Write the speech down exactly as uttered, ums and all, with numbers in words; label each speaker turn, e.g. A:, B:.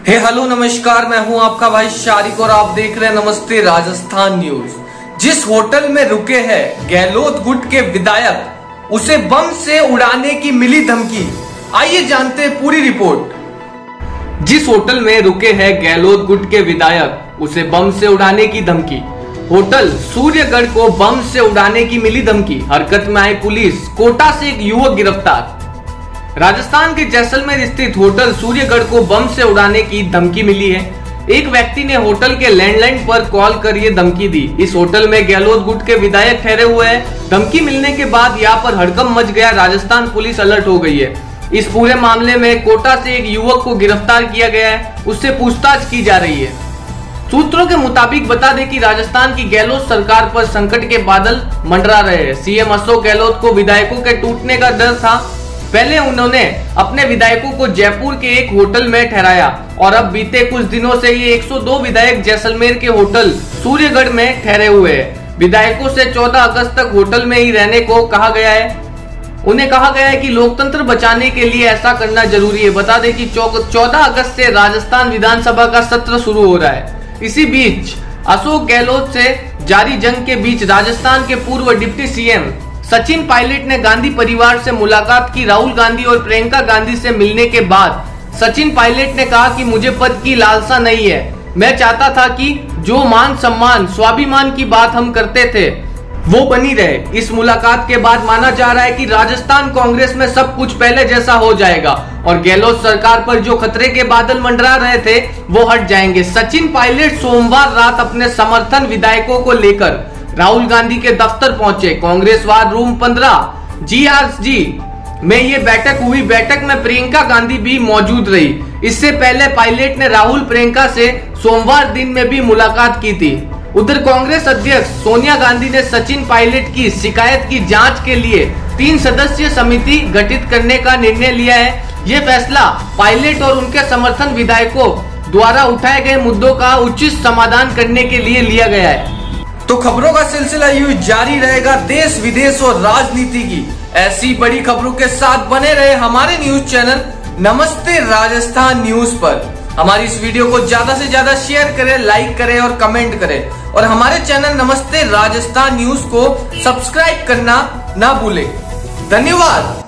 A: हे hello नमस्कार, मैं हूं आपका भाई शारिक और आप देख रहे हैं नमस्ते राजस्थान न्यूज। जिस होटल में रुके हैं गहलोत गुट के विधायक, उसे बम से उड़ाने की मिली धमकी। आइए जानते हैं पूरी रिपोर्ट। जिस होटल में रुके हैं गहलोत गुट के विधायक, उसे बम से उड़ाने की धमकी। होटल सूर्यगढ़ को बम से उड़ाने की मिली धमकी। हरकत में आई पुलिस, कोटा से एक युवक गिरफ्तार। राजस्थान के जैसलमेर स्थित होटल सूर्यगढ़ को बम से उड़ाने की धमकी मिली है। एक व्यक्ति ने होटल के लैंडलाइन पर कॉल कर ये धमकी दी। इस होटल में गहलोत गुट के विधायक ठहरे हुए हैं। धमकी मिलने के बाद यहाँ पर हड़कंप मच गया। राजस्थान पुलिस अलर्ट हो गई है। इस पूरे मामले में कोटा से एक युवक को गिरफ्तार किया गया है, उससे पूछताछ की जा रही है। सूत्रों के मुताबिक बता दें कि राजस्थान की गहलोत सरकार पर संकट के बादल मंडरा रहे हैं। सीएम अशोक गहलोत को विधायकों के टूटने का डर था। पहले उन्होंने अपने विधायकों को जयपुर के एक होटल में ठहराया और अब बीते कुछ दिनों से ये एक सौ दो विधायक जैसलमेर के होटल सूर्यगढ़ में ठहरे हुए हैं। विधायकों से चौदह अगस्त तक होटल में ही रहने को कहा गया है। उन्हें कहा गया है कि लोकतंत्र बचाने के लिए ऐसा करना जरूरी है। बता दें कि चौदह अगस्त से राजस्थान विधानसभा का सत्र शुरू हो रहा है। इसी बीच अशोक गहलोत से जारी जंग के बीच राजस्थान के पूर्व डिप्टी सीएम सचिन पायलट ने गांधी परिवार से मुलाकात की। राहुल गांधी और प्रियंका गांधी से मिलने के बाद सचिन पायलट ने कहा कि मुझे पद की लालसा नहीं है, मैं चाहता था कि जो मान सम्मान स्वाभिमान की बात हम करते थे वो बनी रहे। इस मुलाकात के बाद माना जा रहा है कि राजस्थान कांग्रेस में सब कुछ पहले जैसा हो जाएगा और गहलोत सरकार पर जो खतरे के बादल मंडरा रहे थे वो हट जाएंगे। सचिन पायलट सोमवार रात अपने समर्थन विधायकों को लेकर राहुल गांधी के दफ्तर पहुंचे। कांग्रेस वार रूम पंद्रह जी आर जी में ये बैठक हुई। बैठक में प्रियंका गांधी भी मौजूद रही। इससे पहले पायलट ने राहुल प्रियंका से सोमवार दिन में भी मुलाकात की थी। उधर कांग्रेस अध्यक्ष सोनिया गांधी ने सचिन पायलट की शिकायत की जांच के लिए तीन सदस्यीय समिति गठित करने का निर्णय लिया है। ये फैसला पायलट और उनके समर्थन विधायकों द्वारा उठाए गए मुद्दों का उचित समाधान करने के लिए लिया गया है। तो खबरों का सिलसिला यूं जारी रहेगा, देश विदेश और राजनीति की ऐसी बड़ी खबरों के साथ बने रहे हमारे न्यूज चैनल नमस्ते राजस्थान न्यूज पर। हमारी इस वीडियो को ज्यादा से ज्यादा शेयर करें, लाइक करें और कमेंट करें और हमारे चैनल नमस्ते राजस्थान न्यूज को सब्सक्राइब करना ना भूलें। धन्यवाद।